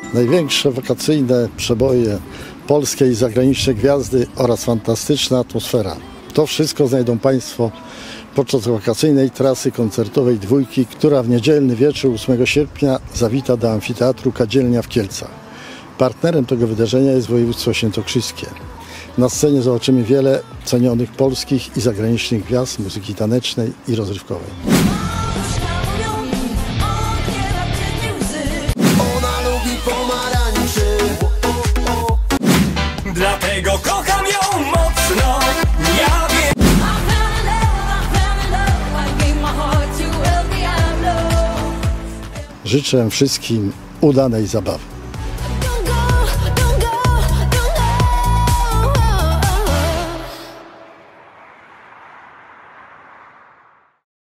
Największe wakacyjne przeboje, polskie i zagraniczne gwiazdy oraz fantastyczna atmosfera. To wszystko znajdą Państwo podczas wakacyjnej trasy koncertowej Dwójki, która w niedzielny wieczór 8 sierpnia zawita do Amfiteatru Kadzielnia w Kielcach. Partnerem tego wydarzenia jest województwo świętokrzyskie. Na scenie zobaczymy wiele cenionych polskich i zagranicznych gwiazd muzyki tanecznej i rozrywkowej. Dlatego kocham ją mocno, ja wiem. Życzę wszystkim udanej zabawy.